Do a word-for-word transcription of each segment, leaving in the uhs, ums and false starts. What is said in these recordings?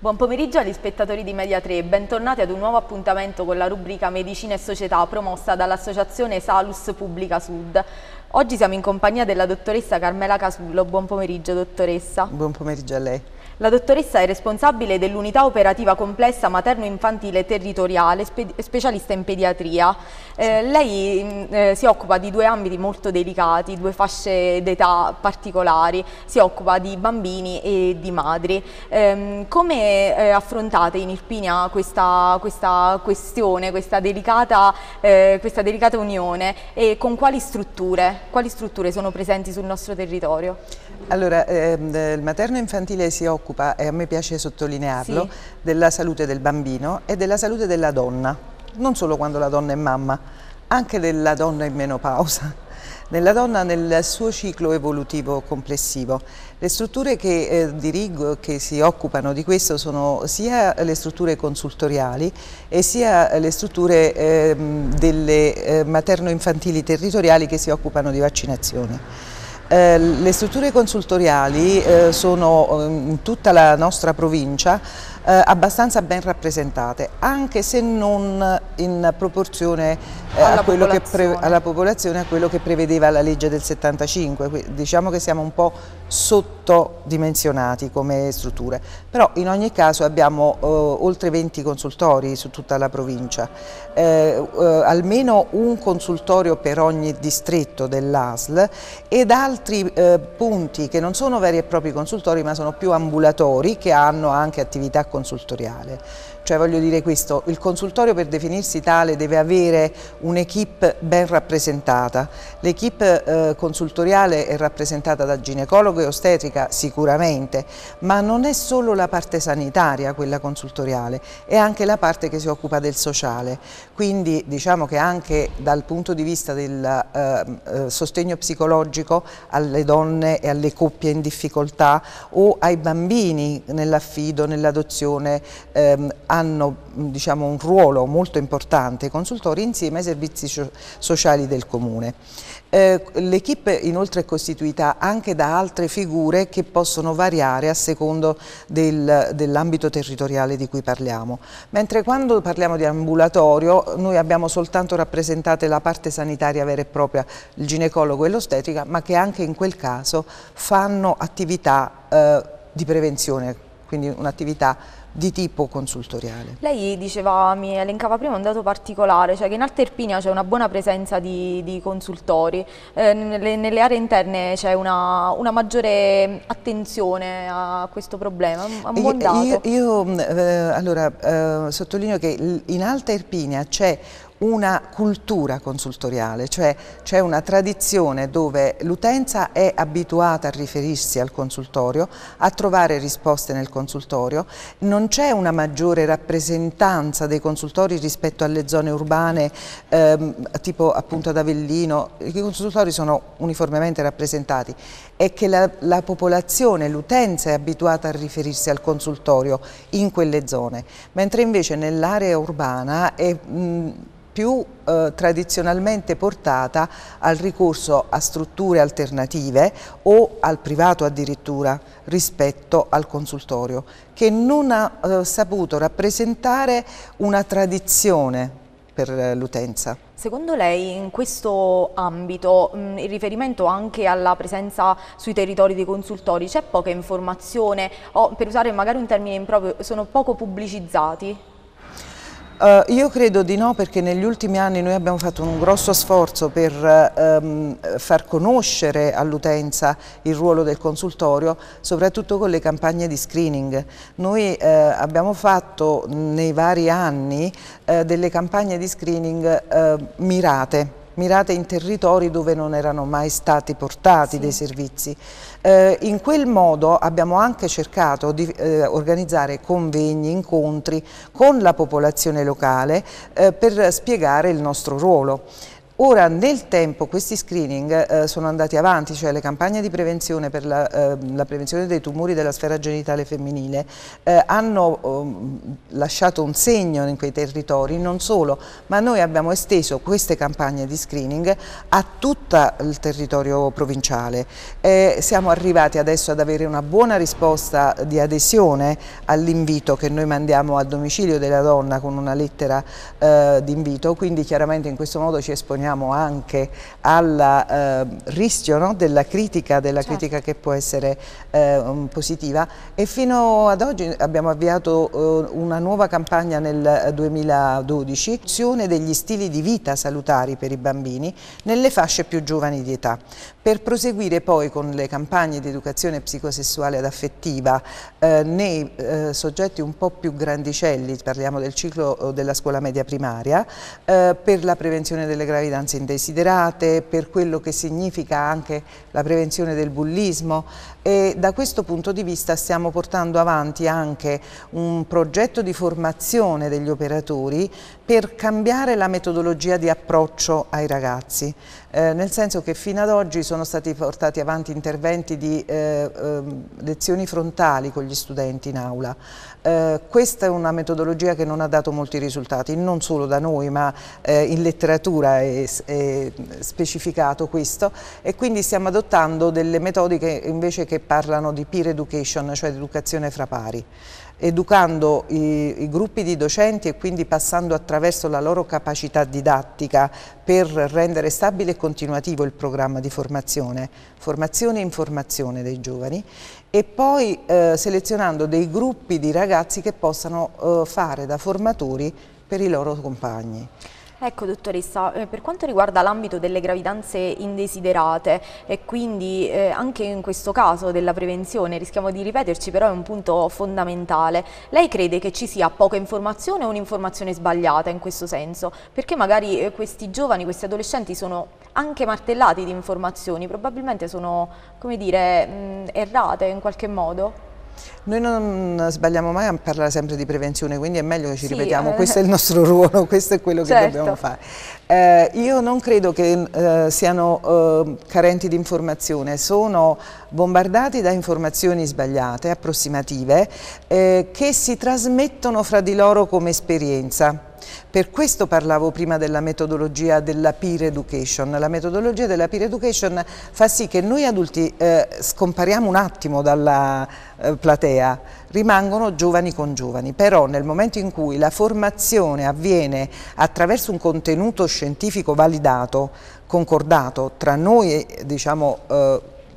Buon pomeriggio agli spettatori di Media tre, bentornati ad un nuovo appuntamento con la rubrica Medicina e Società promossa dall'associazione Salus Pubblica Sud. Oggi siamo in compagnia della dottoressa Carmela Casullo. Buon pomeriggio, dottoressa. Buon pomeriggio a lei. La dottoressa è responsabile dell'unità operativa complessa materno-infantile territoriale, spe specialista in pediatria. Eh, lei eh, si occupa di due ambiti molto delicati, due fasce d'età particolari, si occupa di bambini e di madri. Eh, come eh, affrontate in Irpinia questa, questa questione, questa delicata, eh, questa delicata unione e con quali strutture? Quali strutture sono presenti sul nostro territorio? Allora, ehm, il materno infantile si occupa, e a me piace sottolinearlo, sì, della salute del bambino e della salute della donna, non solo quando la donna è mamma, anche della donna in menopausa, nella donna nel suo ciclo evolutivo complessivo. Le strutture che eh, dirigo, che si occupano di questo, sono sia le strutture consultoriali e sia le strutture eh, delle eh, materno-infantili territoriali che si occupano di vaccinazioni. Eh, le strutture consultoriali eh, sono in tutta la nostra provincia eh, abbastanza ben rappresentate, anche se non in proporzione eh, alla, a quello popolazione. Che alla popolazione a quello che prevedeva la legge del settantacinque. Diciamo che siamo un po' sottodimensionati come strutture, però in ogni caso abbiamo eh, oltre venti consultori su tutta la provincia, eh, eh, almeno un consultorio per ogni distretto dell'A S L ed altri eh, punti che non sono veri e propri consultori ma sono più ambulatori che hanno anche attività consultoriale. Cioè, voglio dire questo, il consultorio per definirsi tale deve avere un'equipe ben rappresentata. L'equipe eh, consultoriale è rappresentata da ginecologo e ostetrica sicuramente, ma non è solo la parte sanitaria quella consultoriale, è anche la parte che si occupa del sociale. Quindi diciamo che anche dal punto di vista del eh, sostegno psicologico alle donne e alle coppie in difficoltà o ai bambini nell'affido, nell'adozione, ehm, hanno diciamo, un ruolo molto importante, i consultori insieme ai servizi sociali del comune. Eh, L'equipe inoltre è costituita anche da altre figure che possono variare a secondo del, dell'ambito territoriale di cui parliamo, mentre quando parliamo di ambulatorio noi abbiamo soltanto rappresentate la parte sanitaria vera e propria, il ginecologo e l'ostetrica, ma che anche in quel caso fanno attività eh, di prevenzione, quindi un'attività di tipo consultoriale. Lei diceva, mi elencava prima un dato particolare, cioè che in Alta Irpinia c'è una buona presenza di, di consultori, eh, nelle, nelle aree interne c'è una, una maggiore attenzione a questo problema, è un buon dato. Io, io eh, allora, eh, sottolineo che in Alta Irpinia c'è una cultura consultoriale, cioè c'è una tradizione dove l'utenza è abituata a riferirsi al consultorio, a trovare risposte nel consultorio, non c'è una maggiore rappresentanza dei consultori rispetto alle zone urbane, ehm, tipo appunto ad Avellino, i consultori sono uniformemente rappresentati, è che la, la popolazione, l'utenza è abituata a riferirsi al consultorio in quelle zone, mentre invece nell'area urbana è mh, più eh, tradizionalmente portata al ricorso a strutture alternative o al privato addirittura rispetto al consultorio, che non ha eh, saputo rappresentare una tradizione per eh, l'utenza. Secondo lei in questo ambito, mh, in riferimento anche alla presenza sui territori dei consultori, c'è poca informazione o, per usare magari un termine improprio, sono poco pubblicizzati? Uh, io credo di no, perché negli ultimi anni noi abbiamo fatto un grosso sforzo per um, far conoscere all'utenza il ruolo del consultorio, soprattutto con le campagne di screening. Noi uh, abbiamo fatto nei vari anni uh, delle campagne di screening uh, mirate. mirate in territori dove non erano mai stati portati sì. dei servizi. Eh, in quel modo abbiamo anche cercato di eh, organizzare convegni, incontri con la popolazione locale eh, per spiegare il nostro ruolo. Ora nel tempo questi screening eh, sono andati avanti, cioè le campagne di prevenzione per la, eh, la prevenzione dei tumori della sfera genitale femminile eh, hanno eh, lasciato un segno in quei territori, non solo, ma noi abbiamo esteso queste campagne di screening a tutto il territorio provinciale. Eh, siamo arrivati adesso ad avere una buona risposta di adesione all'invito che noi mandiamo al domicilio della donna con una lettera eh, di invito, quindi chiaramente in questo modo ci esponiamo anche al eh, rischio, no, della critica, della certo. critica che può essere eh, positiva, e fino ad oggi abbiamo avviato eh, una nuova campagna nel duemiladodici, promozione degli stili di vita salutari per i bambini nelle fasce più giovani di età, per proseguire poi con le campagne di educazione psicosessuale ed affettiva eh, nei eh, soggetti un po' più grandicelli, parliamo del ciclo della scuola media primaria, eh, per la prevenzione delle gravidanze indesiderate, per quello che significa anche la prevenzione del bullismo, e da questo punto di vista stiamo portando avanti anche un progetto di formazione degli operatori per cambiare la metodologia di approccio ai ragazzi, eh, nel senso che fino ad oggi sono stati portati avanti interventi di eh, eh, lezioni frontali con gli studenti in aula. Eh, questa è una metodologia che non ha dato molti risultati, non solo da noi, ma eh, in letteratura è, è specificato questo, e quindi stiamo adottando delle metodiche invece che parlano di peer education, cioè di educazione fra pari, educando i, i gruppi di docenti e quindi passando attraverso la loro capacità didattica per rendere stabile e continuativo il programma di formazione, formazione e informazione dei giovani, e poi eh, selezionando dei gruppi di ragazzi che possano eh, fare da formatori per i loro compagni. Ecco dottoressa, eh, per quanto riguarda l'ambito delle gravidanze indesiderate e quindi eh, anche in questo caso della prevenzione, rischiamo di ripeterci, però è un punto fondamentale, lei crede che ci sia poca informazione o un'informazione sbagliata in questo senso? Perché magari eh, questi giovani, questi adolescenti sono anche martellati di informazioni, probabilmente sono, come dire, mh, errate in qualche modo? Noi non sbagliamo mai a parlare sempre di prevenzione, quindi è meglio che ci sì, ripetiamo, eh, questo è il nostro ruolo, questo è quello certo. che dobbiamo fare. Eh, io non credo che eh, siano eh, carenti di informazione, sono bombardati da informazioni sbagliate, approssimative, eh, che si trasmettono fra di loro come esperienza. Per questo parlavo prima della metodologia della peer education. La metodologia della peer education fa sì che noi adulti eh, scompariamo un attimo dalla eh, platea, rimangono giovani con giovani, però nel momento in cui la formazione avviene attraverso un contenuto scientifico validato, concordato tra noi, diciamo, eh,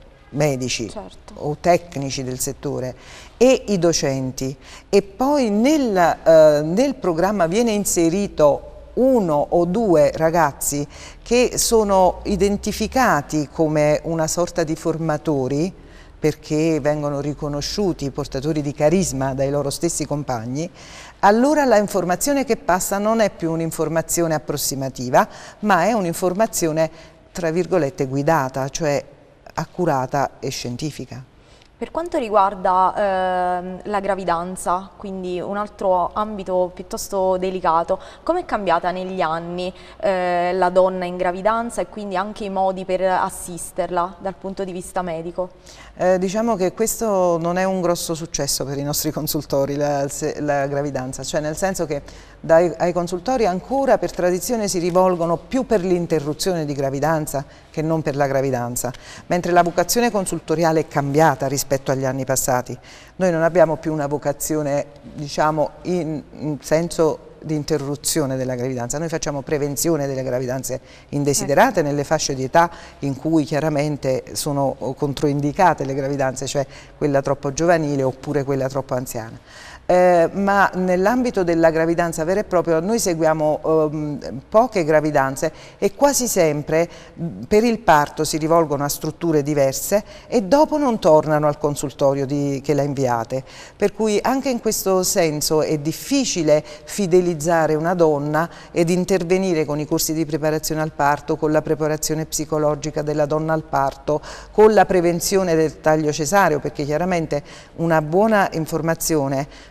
medici certo. o tecnici del settore e i docenti, e poi nel, eh, nel programma viene inserito uno o due ragazzi che sono identificati come una sorta di formatori, perché vengono riconosciuti portatori di carisma dai loro stessi compagni, allora la informazione che passa non è più un'informazione approssimativa, ma è un'informazione tra virgolette guidata, cioè accurata e scientifica. Per quanto riguarda eh, la gravidanza, quindi un altro ambito piuttosto delicato, come è cambiata negli anni eh, la donna in gravidanza e quindi anche i modi per assisterla dal punto di vista medico? Eh, diciamo che questo non è un grosso successo per i nostri consultori, la, la gravidanza, cioè nel senso che dai, ai consultori ancora per tradizione si rivolgono più per l'interruzione di gravidanza che non per la gravidanza, mentre la vocazione consultoriale è cambiata rispetto agli anni passati. Noi non abbiamo più una vocazione, diciamo, in, in senso di interruzione della gravidanza, noi facciamo prevenzione delle gravidanze indesiderate nelle fasce di età in cui chiaramente sono controindicate le gravidanze, cioè quella troppo giovanile oppure quella troppo anziana. Eh, ma nell'ambito della gravidanza vera e propria noi seguiamo ehm, poche gravidanze e quasi sempre per il parto si rivolgono a strutture diverse e dopo non tornano al consultorio di, che l'ha inviate, per cui anche in questo senso è difficile fidelizzare una donna ed intervenire con i corsi di preparazione al parto, con la preparazione psicologica della donna al parto, con la prevenzione del taglio cesareo, perché chiaramente una buona informazione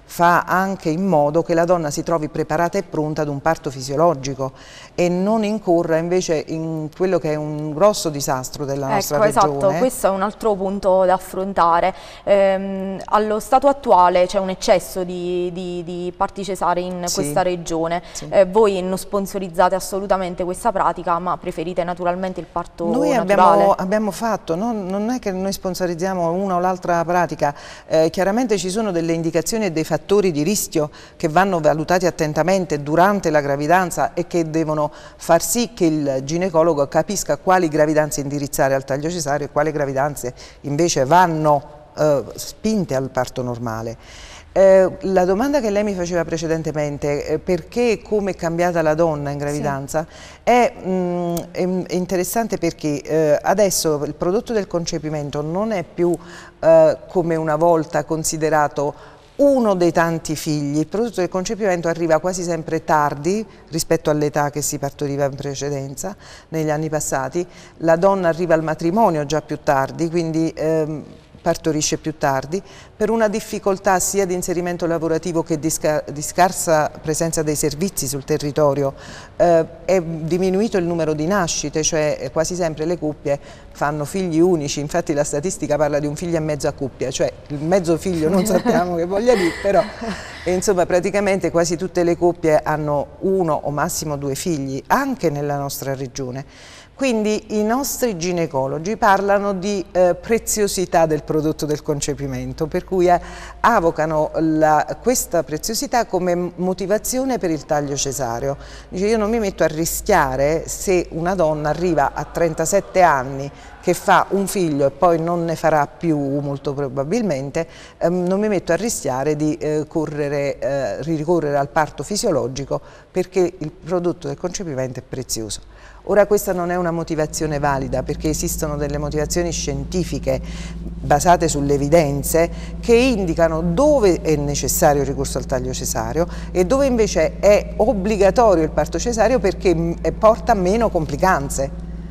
fa anche in modo che la donna si trovi preparata e pronta ad un parto fisiologico e non incorra invece in quello che è un grosso disastro della nostra ecco, regione. Esatto, questo è un altro punto da affrontare. Ehm, allo stato attuale c'è un eccesso di, di, di parti cesarei in Sì. questa regione. Sì. Eh, voi non sponsorizzate assolutamente questa pratica, ma preferite naturalmente il parto Noi naturale. abbiamo, abbiamo fatto, no? Non è che noi sponsorizziamo una o l'altra pratica, eh, chiaramente ci sono delle indicazioni e dei fattori di rischio che vanno valutati attentamente durante la gravidanza e che devono far sì che il ginecologo capisca quali gravidanze indirizzare al taglio cesareo e quali gravidanze invece vanno eh, spinte al parto normale. Eh, la domanda che lei mi faceva precedentemente, eh, perché e come è cambiata la donna in gravidanza, sì. è, mh, è, è interessante perché eh, adesso il prodotto del concepimento non è più eh, come una volta considerato uno dei tanti figli. Il prodotto del concepimento arriva quasi sempre tardi rispetto all'età che si partoriva in precedenza, negli anni passati. La donna arriva al matrimonio già più tardi, quindi ehm, partorisce più tardi, per una difficoltà sia di inserimento lavorativo che di, sca di scarsa presenza dei servizi sul territorio. Eh, è diminuito il numero di nascite, cioè quasi sempre le coppie fanno figli unici, infatti la statistica parla di un figlio e mezzo a coppia, cioè il mezzo figlio non sappiamo che voglia dire, però e insomma praticamente quasi tutte le coppie hanno uno o massimo due figli, anche nella nostra regione. Quindi i nostri ginecologi parlano di eh, preziosità del prodotto del concepimento, per cui eh, avocano la, questa preziosità come motivazione per il taglio cesareo. Dice, io non mi metto a rischiare se una donna arriva a trentasette anni che fa un figlio e poi non ne farà più molto probabilmente, ehm, non mi metto a rischiare di eh, correre, eh, ricorrere al parto fisiologico perché il prodotto del concepimento è prezioso. Ora questa non è una motivazione valida perché esistono delle motivazioni scientifiche basate sulle evidenze che indicano dove è necessario il ricorso al taglio cesareo e dove invece è obbligatorio il parto cesareo perché porta meno complicanze,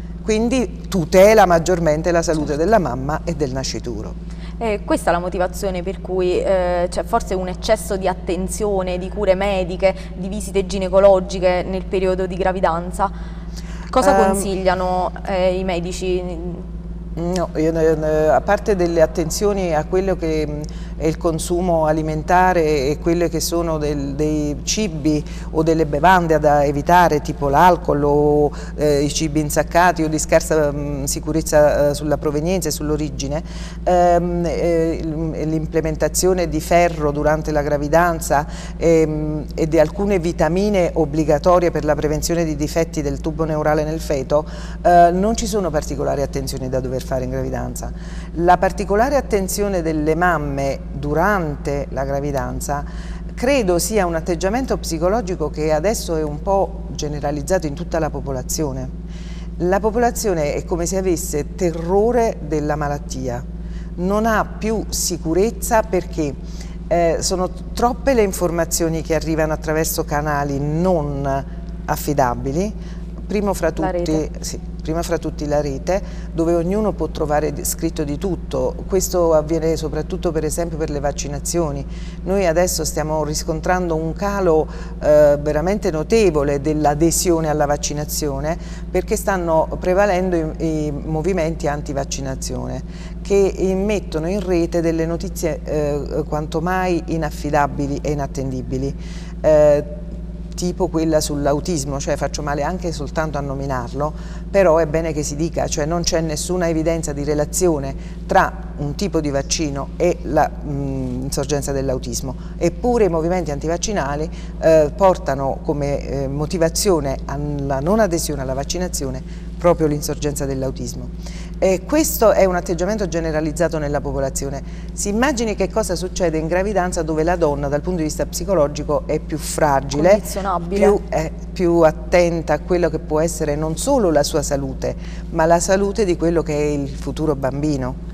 quindi tutela maggiormente la salute della mamma e del nascituro. Eh, questa è la motivazione per cui eh, c'è forse un eccesso di attenzione, di cure mediche, di visite ginecologiche nel periodo di gravidanza. Cosa um, consigliano eh, i medici? No, a parte delle attenzioni a quello che è il consumo alimentare e quelle che sono del, dei cibi o delle bevande da evitare, tipo l'alcol o eh, i cibi insaccati o di scarsa mh, sicurezza eh, sulla provenienza e sull'origine, ehm, eh, l'implementazione di ferro durante la gravidanza ehm, e di alcune vitamine obbligatorie per la prevenzione di difetti del tubo neurale nel feto, eh, non ci sono particolari attenzioni da dover fare in gravidanza. La particolare attenzione delle mamme durante la gravidanza credo sia un atteggiamento psicologico che adesso è un po' generalizzato in tutta la popolazione. La popolazione è come se avesse terrore della malattia, non ha più sicurezza perché eh, sono troppe le informazioni che arrivano attraverso canali non affidabili, primo fra tutti, sì, prima fra tutti la rete, dove ognuno può trovare scritto di tutto. Questo avviene soprattutto per esempio per le vaccinazioni. Noi adesso stiamo riscontrando un calo eh, veramente notevole dell'adesione alla vaccinazione perché stanno prevalendo i, i movimenti anti-vaccinazione che immettono in rete delle notizie eh, quanto mai inaffidabili e inattendibili. Eh, tipo quella sull'autismo, cioè faccio male anche soltanto a nominarlo, però è bene che si dica, cioè non c'è nessuna evidenza di relazione tra un tipo di vaccino e l'insorgenza dell'autismo, eppure i movimenti antivaccinali eh, portano come eh, motivazione alla non adesione alla vaccinazione proprio l'insorgenza dell'autismo. E questo è un atteggiamento generalizzato nella popolazione. Si immagini che cosa succede in gravidanza dove la donna dal punto di vista psicologico è più fragile, più, è più attenta a quello che può essere non solo la sua salute, ma la salute di quello che è il futuro bambino.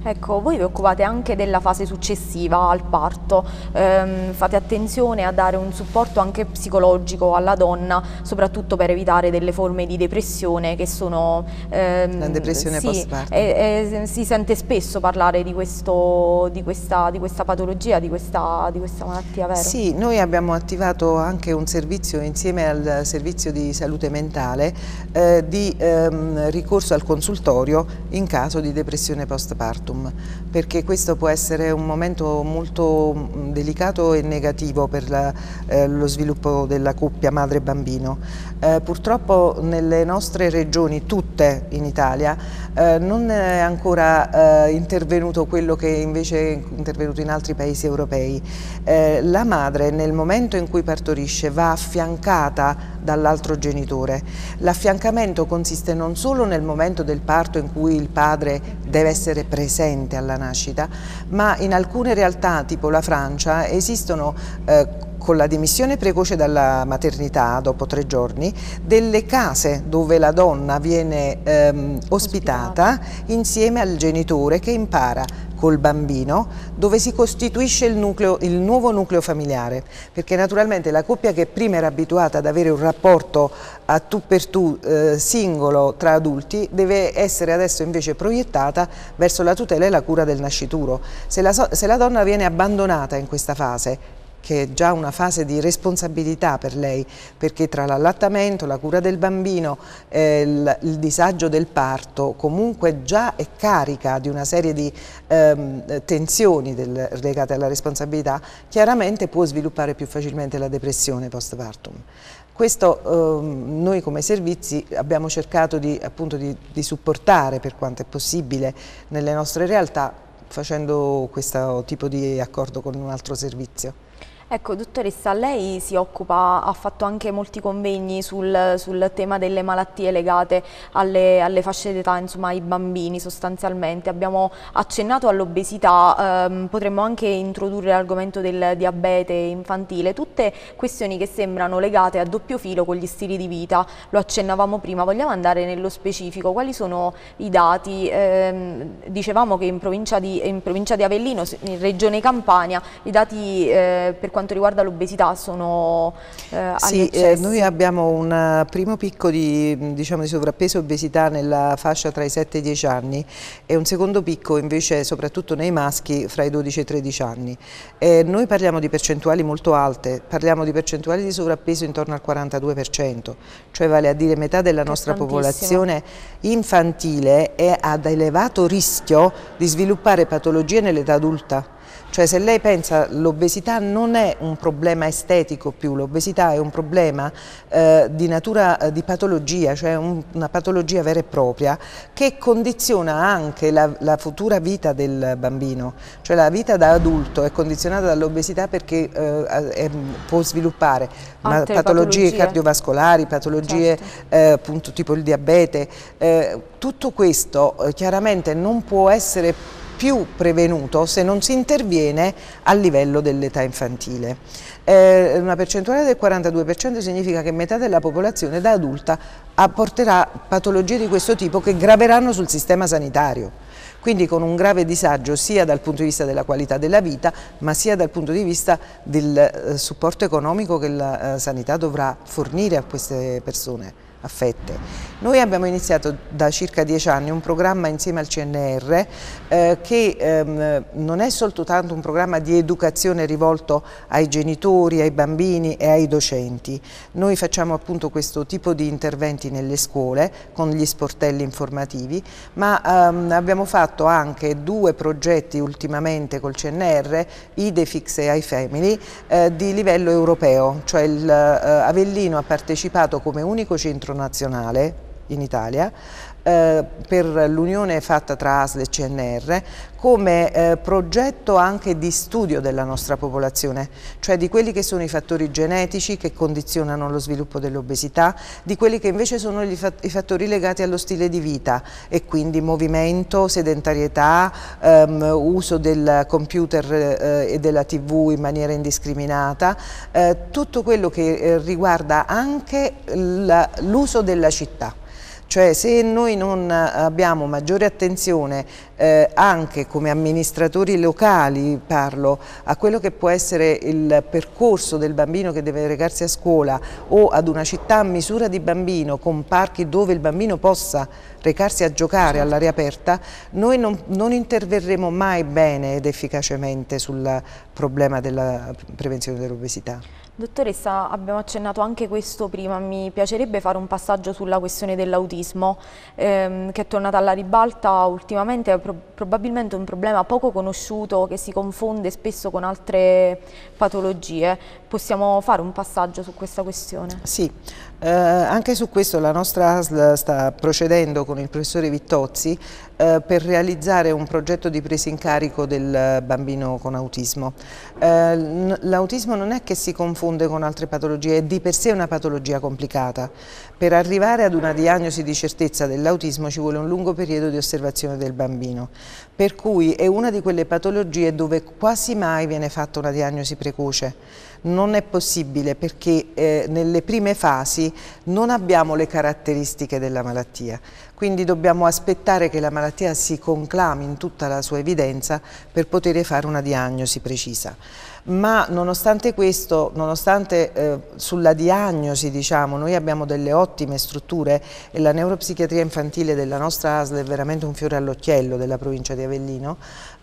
Ecco, voi vi occupate anche della fase successiva al parto, ehm, fate attenzione a dare un supporto anche psicologico alla donna, soprattutto per evitare delle forme di depressione che sono... Ehm, La depressione sì, postpartum. e, e, si sente spesso parlare di, questo, di, questa, di questa patologia, di questa, di questa malattia, vero? Sì, noi abbiamo attivato anche un servizio insieme al servizio di salute mentale eh, di ehm, ricorso al consultorio in caso di depressione postpartum, perché questo può essere un momento molto delicato e negativo per la, eh, lo sviluppo della coppia madre-bambino. Eh, purtroppo nelle nostre regioni, tutte in Italia, eh, non è ancora eh, intervenuto quello che invece è intervenuto in altri paesi europei. Eh, la madre nel momento in cui partorisce va affiancata dall'altro genitore. L'affiancamento consiste non solo nel momento del parto in cui il padre deve essere presente alla nascita, ma in alcune realtà, tipo la Francia, esistono eh, con la dimissione precoce dalla maternità, dopo tre giorni, delle case dove la donna viene ehm, ospitata insieme al genitore che impara col bambino, dove si costituisce il, nucleo, il nuovo nucleo familiare, perché naturalmente la coppia che prima era abituata ad avere un rapporto a tu per tu eh, singolo tra adulti deve essere adesso invece proiettata verso la tutela e la cura del nascituro. Se la, se la donna viene abbandonata in questa fase, che è già una fase di responsabilità per lei, perché tra l'allattamento, la cura del bambino, eh, il, il disagio del parto, comunque già è carica di una serie di ehm, tensioni del, legate alla responsabilità, chiaramente può sviluppare più facilmente la depressione postpartum. Questo ehm, noi come servizi abbiamo cercato di, appunto, di, di supportare per quanto è possibile nelle nostre realtà, facendo questo tipo di accordo con un altro servizio. Ecco, dottoressa, lei si occupa, ha fatto anche molti convegni sul, sul tema delle malattie legate alle, alle fasce d'età, insomma ai bambini sostanzialmente. Abbiamo accennato all'obesità, ehm, potremmo anche introdurre l'argomento del diabete infantile, tutte questioni che sembrano legate a doppio filo con gli stili di vita, lo accennavamo prima, vogliamo andare nello specifico, quali sono i dati? Ehm, dicevamo che in provincia, di, in provincia di Avellino, in regione Campania, i dati eh, per quanto quanto riguarda l'obesità sono eh, sì, eh, noi abbiamo un primo picco di, diciamo, di sovrappeso e obesità nella fascia tra i sette e i dieci anni e un secondo picco invece soprattutto nei maschi fra i dodici e i tredici anni. Eh, noi parliamo di percentuali molto alte, parliamo di percentuali di sovrappeso intorno al quarantadue per cento, cioè vale a dire metà della nostra popolazione infantile è ad elevato rischio di sviluppare patologie nell'età adulta. Cioè se lei pensa l'obesità non è un problema estetico più, l'obesità è un problema eh, di natura eh, di patologia, cioè un, una patologia vera e propria che condiziona anche la, la futura vita del bambino, cioè la vita da adulto è condizionata dall'obesità perché eh, è, può sviluppare patologie, patologie cardiovascolari, patologie certo. eh, appunto tipo il diabete, eh, tutto questo eh, chiaramente non può essere più prevenuto se non si interviene a livello dell'età infantile. Eh, una percentuale del quarantadue per cento significa che metà della popolazione da adulta apporterà patologie di questo tipo che graveranno sul sistema sanitario, quindi con un grave disagio sia dal punto di vista della qualità della vita ma sia dal punto di vista del eh, supporto economico che la eh, sanità dovrà fornire a queste persone affette. Noi abbiamo iniziato da circa dieci anni un programma insieme al C N R eh, che ehm, non è soltanto un programma di educazione rivolto ai genitori, ai bambini e ai docenti. Noi facciamo appunto questo tipo di interventi nelle scuole con gli sportelli informativi, ma ehm, abbiamo fatto anche due progetti ultimamente col C N R, Idefix e iFamily, eh, di livello europeo, cioè il, eh, Avellino ha partecipato come unico centro nazionale in Italia eh, per l'unione fatta tra A S L e C N R come eh, progetto anche di studio della nostra popolazione, cioè di quelli che sono i fattori genetici che condizionano lo sviluppo dell'obesità, di quelli che invece sono gli fat- i fattori legati allo stile di vita e quindi movimento, sedentarietà, ehm, uso del computer eh, e della tivù in maniera indiscriminata, eh, tutto quello che eh, riguarda anche l'uso della città. Cioè se noi non abbiamo maggiore attenzione eh, anche come amministratori locali, parlo, a quello che può essere il percorso del bambino che deve recarsi a scuola o ad una città a misura di bambino con parchi dove il bambino possa recarsi a giocare all'aria aperta, noi non, non interverremo mai bene ed efficacemente sul problema della prevenzione dell'obesità. Dottoressa, abbiamo accennato anche questo prima, mi piacerebbe fare un passaggio sulla questione dell'autismo ehm, che è tornata alla ribalta ultimamente, è pro probabilmente un problema poco conosciuto che si confonde spesso con altre patologie. Possiamo fare un passaggio su questa questione? Sì, eh, anche su questo la nostra A S L sta procedendo con il professore Vittozzi eh, per realizzare un progetto di presa in carico del bambino con autismo. Eh, l'autismo non è che si confonde con altre patologie, è di per sé una patologia complicata. Per arrivare ad una diagnosi di certezza dell'autismo ci vuole un lungo periodo di osservazione del bambino, per cui è una di quelle patologie dove quasi mai viene fatta una diagnosi precoce. Non è possibile perché eh, nelle prime fasi non abbiamo le caratteristiche della malattia, quindi dobbiamo aspettare che la malattia si conclami in tutta la sua evidenza per poter fare una diagnosi precisa. Ma nonostante questo, nonostante eh, sulla diagnosi diciamo, noi abbiamo delle ottime strutture e la neuropsichiatria infantile della nostra A S L è veramente un fiore all'occhiello della provincia di Avellino,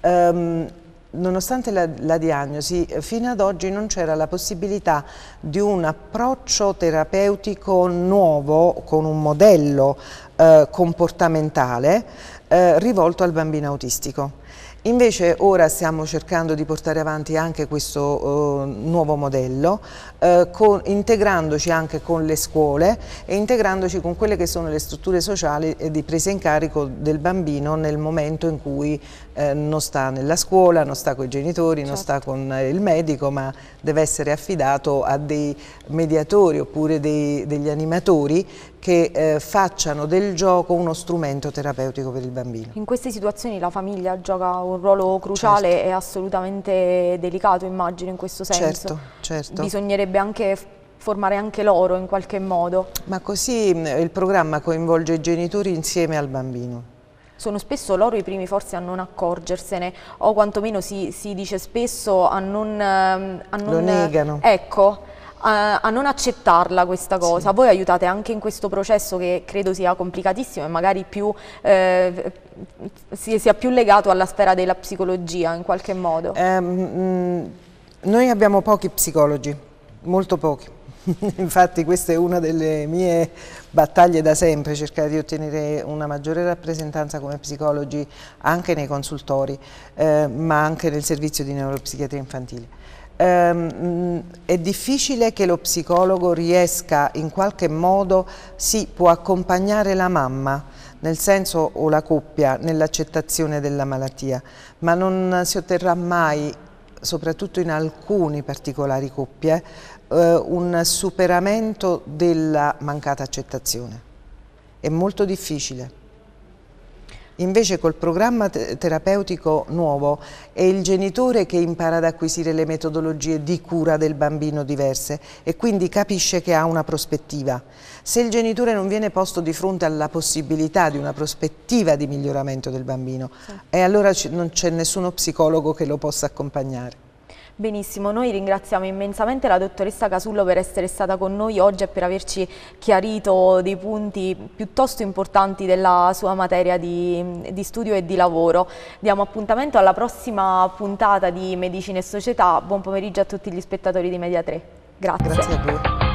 ehm, nonostante la, la diagnosi, fino ad oggi non c'era la possibilità di un approccio terapeutico nuovo con un modello eh, comportamentale eh, rivolto al bambino autistico. Invece ora stiamo cercando di portare avanti anche questo uh, nuovo modello, uh, con, integrandoci anche con le scuole e integrandoci con quelle che sono le strutture sociali di presa in carico del bambino nel momento in cui eh, non sta nella scuola, non sta con i genitori, certo. non sta con il medico, ma deve essere affidato a dei mediatori oppure dei, degli animatori che eh, facciano del gioco uno strumento terapeutico per il bambino. In queste situazioni la famiglia gioca un ruolo cruciale certo. e assolutamente delicato, immagino, in questo senso. Certo, certo. Bisognerebbe anche formare anche loro in qualche modo. Ma così il programma coinvolge i genitori insieme al bambino. Sono spesso loro i primi forse a non accorgersene, o quantomeno si, si dice spesso a non, a non... Lo negano. Ecco. A, a non accettarla questa cosa. Sì. Voi aiutate anche in questo processo che credo sia complicatissimo e magari più, eh, sia più legato alla sfera della psicologia in qualche modo. Eh, mh, noi abbiamo pochi psicologi, molto pochi. Infatti questa è una delle mie battaglie da sempre, cercare di ottenere una maggiore rappresentanza come psicologi anche nei consultori, eh, ma anche nel servizio di neuropsichiatria infantile. Um, è difficile che lo psicologo riesca in qualche modo, sì, può accompagnare la mamma, nel senso o la coppia, nell'accettazione della malattia, ma non si otterrà mai, soprattutto in alcune particolari coppie, eh, un superamento della mancata accettazione. È molto difficile. Invece col programma terapeutico nuovo è il genitore che impara ad acquisire le metodologie di cura del bambino diverse e quindi capisce che ha una prospettiva. Se il genitore non viene posto di fronte alla possibilità di una prospettiva di miglioramento del bambino, sì. e allora non c'è nessuno psicologo che lo possa accompagnare. Benissimo, noi ringraziamo immensamente la dottoressa Casullo per essere stata con noi oggi e per averci chiarito dei punti piuttosto importanti della sua materia di, di studio e di lavoro. Diamo appuntamento alla prossima puntata di Medicina e Società. Buon pomeriggio a tutti gli spettatori di Media tre. Grazie. Grazie a voi.